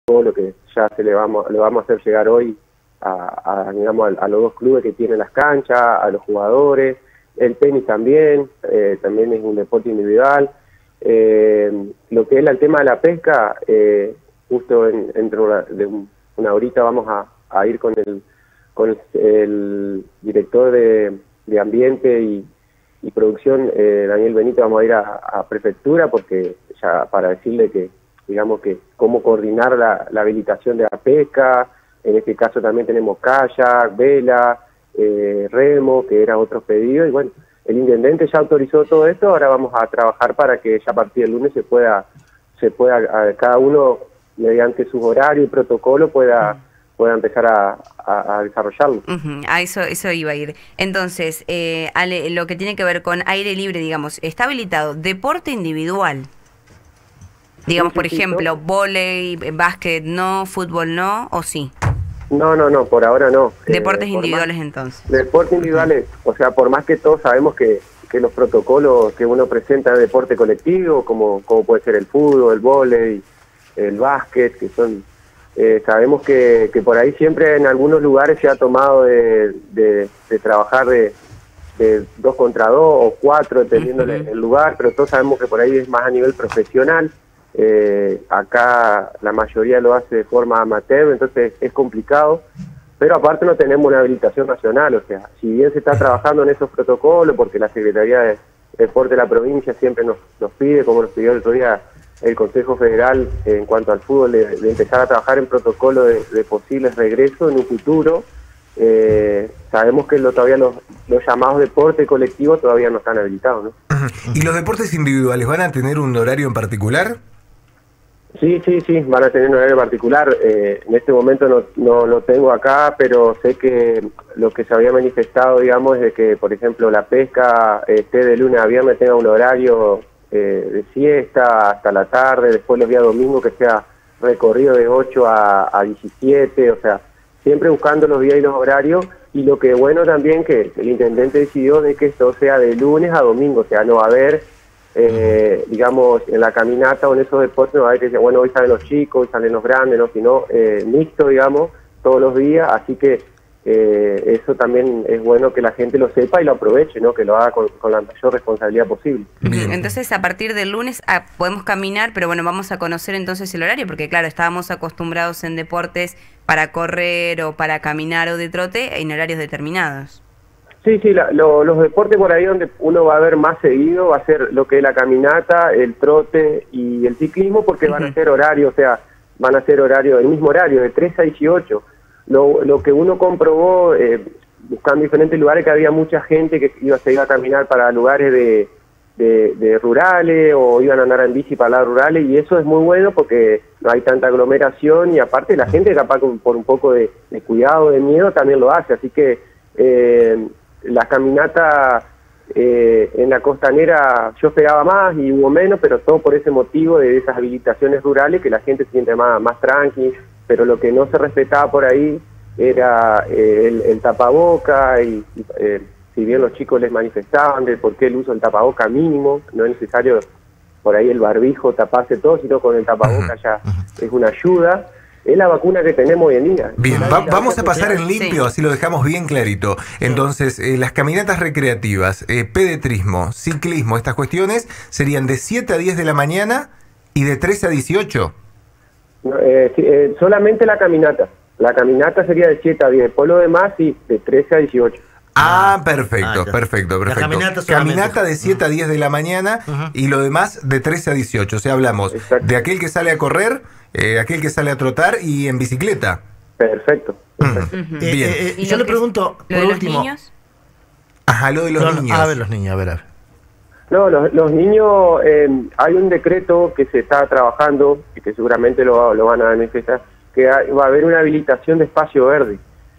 todo lo que ya le vamos a hacer llegar hoy digamos, a los dos clubes que tienen las canchas, a los jugadores. El tenis también es un deporte individual. Lo que es el tema de la pesca, justo dentro de una horita vamos a ir con el director de Ambiente y Producción, Daniel Benito, vamos a ir a Prefectura, porque ya para decirle que, digamos, que cómo coordinar la habilitación de la pesca. En este caso también tenemos kayak, vela, remo, que eran otros pedidos, y bueno, el intendente ya autorizó todo esto. Ahora vamos a trabajar para que ya a partir del lunes se pueda cada uno, mediante sus horarios y protocolo, pueda empezar a desarrollarlo. A eso iba a ir. Entonces, Ale, lo que tiene que ver con aire libre, digamos, ¿está habilitado deporte individual? Digamos, por ejemplo, vóley, básquet no, fútbol no, ¿o sí? No, por ahora no. Deportes individuales entonces. Deportes individuales, o sea, por más que todos sabemos que los protocolos que uno presenta de deporte colectivo, como puede ser el fútbol, el vóley, el básquet, que son... sabemos que por ahí siempre en algunos lugares se ha tomado de trabajar de 2 contra 2 o 4, dependiendo el lugar, pero todos sabemos que por ahí es más a nivel profesional. Acá la mayoría lo hace de forma amateur, entonces es complicado, pero aparte no tenemos una habilitación nacional. O sea, si bien se está trabajando en esos protocolos, porque la Secretaría de Deporte de la provincia siempre nos pide, como nos pidió el otro día el Consejo Federal en cuanto al fútbol, de empezar a trabajar en protocolo de posibles regresos en un futuro. Sabemos que todavía los llamados deportes colectivos todavía no están habilitados, ¿no? ¿Y los deportes individuales van a tener un horario en particular? Sí, van a tener un horario particular. En este momento no lo tengo acá, pero sé que lo que se había manifestado, digamos, es de que, por ejemplo, la pesca esté de lunes a viernes, tenga un horario de siesta hasta la tarde, después los días domingos que sea recorrido de 8 a 17, o sea, siempre buscando los días y los horarios. Y lo que bueno también que el intendente decidió de que esto sea de lunes a domingo, o sea, no va a haber, digamos, en la caminata o en esos deportes, no va a haber que decir, bueno, hoy salen los chicos, hoy salen los grandes, no, sino mixto, digamos, todos los días. Así que eso también es bueno que la gente lo sepa y lo aproveche, ¿no? Que lo haga con la mayor responsabilidad posible. Entonces, a partir del lunes podemos caminar, pero bueno, vamos a conocer entonces el horario, porque claro, estábamos acostumbrados en deportes para correr o para caminar o de trote en horarios determinados. Sí, los deportes por ahí donde uno va a ver más seguido va a ser lo que es la caminata, el trote y el ciclismo, porque van a ser horarios, o sea, van a ser el mismo horario, de 3 a 18. Lo que uno comprobó, buscando diferentes lugares, que había mucha gente que se iba a caminar para lugares de rurales, o iban a andar en bici para las rurales, y eso es muy bueno porque no hay tanta aglomeración, y aparte la gente capaz por un poco de cuidado, de miedo, también lo hace. Así que la caminata en la costanera yo esperaba más y hubo menos, pero todo por ese motivo de esas habilitaciones rurales, que la gente se siente más tranqui. Pero lo que no se respetaba por ahí era el tapaboca, y si bien los chicos les manifestaban de por qué el uso del tapaboca mínimo, no es necesario por ahí el barbijo taparse todo, sino con el tapaboca ya es una ayuda. Es la vacuna que tenemos hoy en día. Bien, vamos a pasar en limpio, así lo dejamos bien clarito. Entonces, las caminatas recreativas, pedetrismo, ciclismo, estas cuestiones serían de 7 a 10 de la mañana y de 13 a 18. Solamente la caminata. La caminata sería de 7 a 10. Después lo demás, sí, de 13 a 18. Perfecto. Caminata de 7 a 10 de la mañana y lo demás de 13 a 18. O sea, hablamos de aquel que sale a correr, aquel que sale a trotar y en bicicleta. Perfecto. Bien. Y yo le pregunto, por último... ¿Los niños? Lo de los niños. A ver, los niños, a ver. No, los niños, hay un decreto que se está trabajando, y que seguramente lo van a manifestar, que va a haber una habilitación de espacio verde.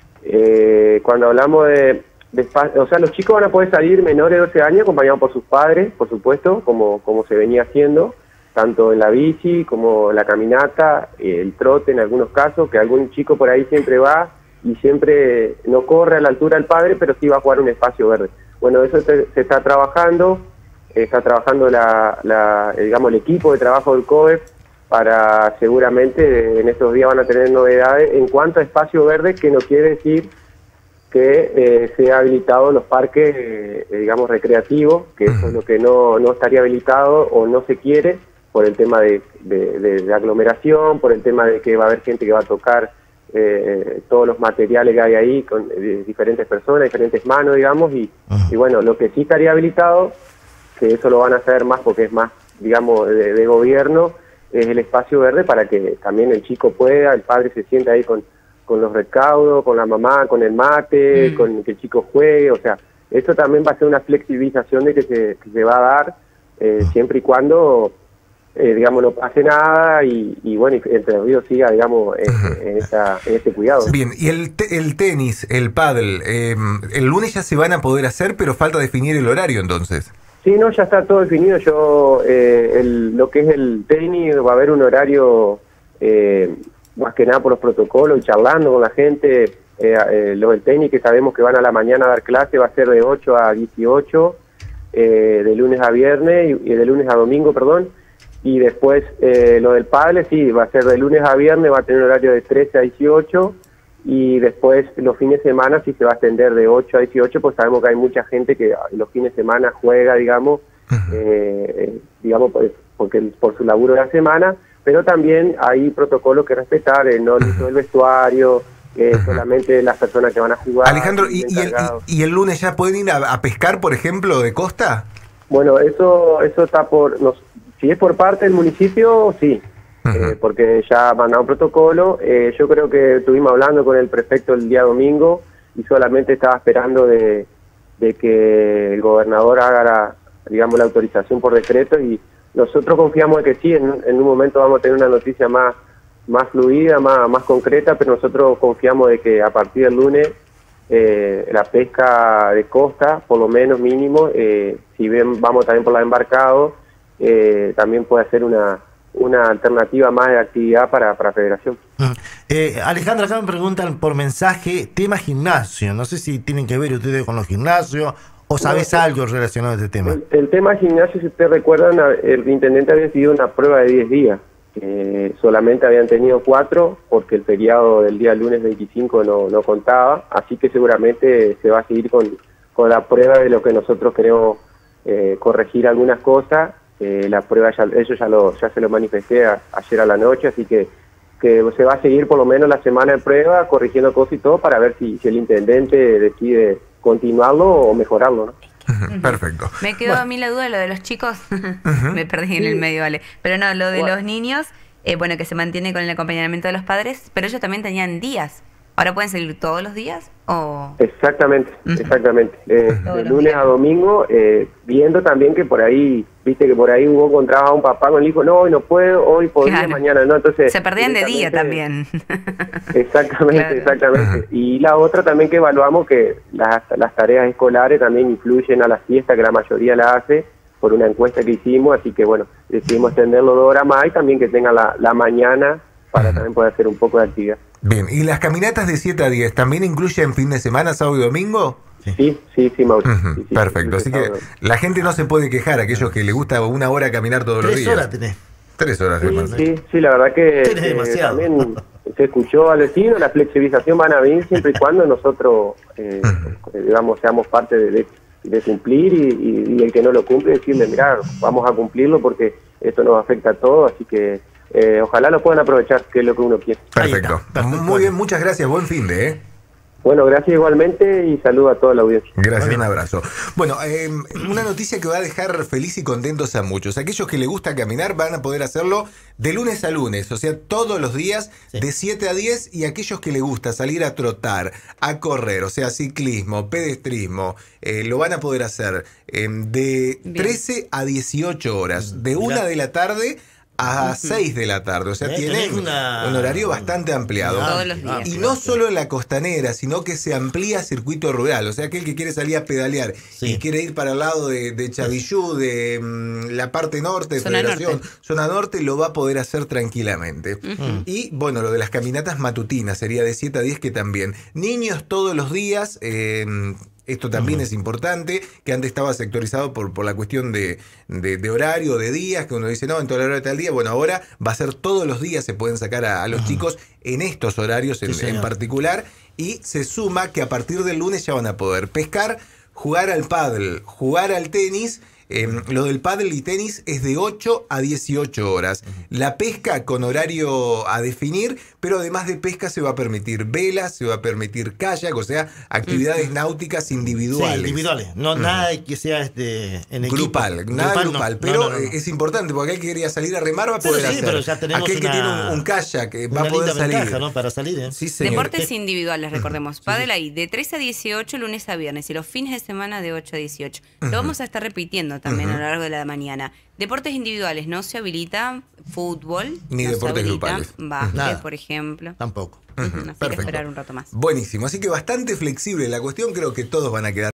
Cuando hablamos de espacio, o sea, los chicos van a poder salir menores de 12 años acompañados por sus padres, por supuesto, como se venía haciendo, tanto en la bici como en la caminata, el trote en algunos casos, que algún chico por ahí siempre va y siempre no corre a la altura del padre, pero sí va a jugar un espacio verde. Bueno, eso se está trabajando. Está trabajando digamos, el equipo de trabajo del COEF para seguramente en estos días van a tener novedades en cuanto a espacio verde, que no quiere decir que sea habilitado los parques, digamos, recreativos, que eso es lo que no estaría habilitado o no se quiere por el tema de aglomeración, por el tema de que va a haber gente que va a tocar todos los materiales que hay ahí con diferentes personas, diferentes manos, digamos, y bueno, lo que sí estaría habilitado, que eso lo van a hacer más porque es más, digamos, de gobierno, es el espacio verde para que también el chico pueda, el padre se sienta ahí con los recaudos, con la mamá, con el mate, con que el chico juegue, o sea, esto también va a ser una flexibilización de que se va a dar siempre y cuando, digamos, no pase nada y bueno, y Entre Ríos siga, digamos, en este cuidado. Bien, y el tenis, el pádel, el lunes ya se van a poder hacer, pero falta definir el horario entonces. Sí, no, ya está todo definido. Lo que es el tenis, va a haber un horario más que nada por los protocolos y charlando con la gente. Lo del tenis, que sabemos que van a la mañana a dar clase, va a ser de 8 a 18, de lunes a viernes, y de lunes a domingo, perdón. Y después lo del pádel, sí, va a ser de lunes a viernes, va a tener un horario de 13 a 18, y después los fines de semana sí se va a extender de 8 a 18, pues sabemos que hay mucha gente que los fines de semana juega, digamos, porque por su laburo de la semana, pero también hay protocolos que respetar, no el uso del vestuario, solamente las personas que van a jugar. Alejandro, ¿y el lunes ya pueden ir a pescar, por ejemplo, de costa? Bueno, eso está si es por parte del municipio, sí, porque ya mandaron un protocolo. Yo creo que estuvimos hablando con el prefecto el día domingo y solamente estaba esperando de que el gobernador haga la autorización por decreto, y nosotros confiamos de que sí, en un momento vamos a tener una noticia más fluida, más concreta, pero nosotros confiamos de que a partir del lunes la pesca de costa, por lo menos mínimo, si bien vamos también por la embarcado, también puede ser una alternativa más de actividad para Federación. Alejandra, acá me preguntan por mensaje, tema gimnasio, no sé si tienen que ver ustedes con los gimnasios o sabes algo relacionado a este tema. El tema gimnasio, si ustedes recuerdan, el intendente había decidido una prueba de 10 días, solamente habían tenido 4 porque el feriado del día lunes 25 no contaba, así que seguramente se va a seguir con la prueba de lo que nosotros queremos corregir algunas cosas. La prueba ya se lo manifesté ayer a la noche, así que se va a seguir por lo menos la semana de prueba, corrigiendo cosas y todo, para ver si el intendente decide continuarlo o mejorarlo, ¿no? Perfecto. Me quedó a mí la duda de lo de los chicos. Me perdí en el medio, vale. Pero no, lo de los niños, que se mantiene con el acompañamiento de los padres, pero ellos también tenían días. ¿Ahora pueden salir todos los días? ¿O? Exactamente. De lunes a domingo, viendo también que por ahí, viste que por ahí hubo encontraba a un papá con el hijo, no, hoy no puedo, hoy podría, claro, mañana no, entonces... Se perdían de día también. Exactamente. Y la otra también que evaluamos, que las tareas escolares también influyen a la siesta, que la mayoría la hace, por una encuesta que hicimos, así que bueno, decidimos extenderlo 2 horas más y también que tengan la mañana para también poder hacer un poco de actividad. Bien, ¿y las caminatas de 7 a 10 también incluyen fin de semana, sábado y domingo? Sí, Mauricio. Sí, perfecto, así que la gente no se puede quejar, aquellos que les gusta 1 hora caminar todos los días. 3 horas tenés. 3 horas, sí, la verdad que demasiado. También se escuchó al vecino, la flexibilización van a venir siempre y cuando nosotros, seamos parte de cumplir, y el que no lo cumple decirle, mirá, vamos a cumplirlo porque esto nos afecta a todos, así que ojalá lo puedan aprovechar, que es lo que uno quiere. Perfecto. Muy bien, muchas gracias, buen fin de, Bueno, gracias igualmente y saludo a toda la audiencia. Gracias, un abrazo. Bueno, una noticia que va a dejar feliz y contentos a muchos. Aquellos que les gusta caminar van a poder hacerlo de lunes a lunes, o sea, todos los días, de 7 a 10, y aquellos que les gusta salir a trotar, a correr, o sea, ciclismo, pedestrismo, lo van a poder hacer de 13 a 18 horas, de 1 de la tarde a 6 de la tarde, o sea, tienen un horario bastante ampliado. Todos los días. Y no solo en la costanera, sino que se amplía circuito rural, o sea, aquel que quiere salir a pedalear y quiere ir para el lado de Chavillú, de la parte norte de Federación, zona norte, lo va a poder hacer tranquilamente. Y bueno, lo de las caminatas matutinas sería de 7 a 10, que también. Niños todos los días, Esto también es importante, que antes estaba sectorizado por la cuestión de horario, de días, que uno dice, no, en todo el horario de tal día. Bueno, ahora va a ser todos los días, se pueden sacar a los chicos en estos horarios en particular. Y se suma que a partir del lunes ya van a poder pescar, jugar al pádel, jugar al tenis. Lo del pádel y tenis es de 8 a 18 horas. La pesca con horario a definir, pero además de pesca se va a permitir velas, se va a permitir kayak, o sea, actividades náuticas individuales. Sí, individuales, no nada que sea en equipo. Grupal, nada grupal, no. pero No. es importante porque aquel que quería salir a remar va a poder hacer. Pero ya tenemos aquel que tiene un kayak va a poder linda ventaja, salir. ¿no? Para salir, ¿eh? Sí, señor. Deportes individuales, recordemos. Pádel ahí, de 3 a 18, lunes a viernes, y los fines de semana de 8 a 18. Lo vamos a estar repitiendo también a lo largo de la mañana. Deportes individuales, no se habilita fútbol. Ni no deportes se habilita grupales. Básquet, Nada. por ejemplo. Tampoco. Así que esperar un rato más. Buenísimo, así que bastante flexible la cuestión, creo que todos van a quedar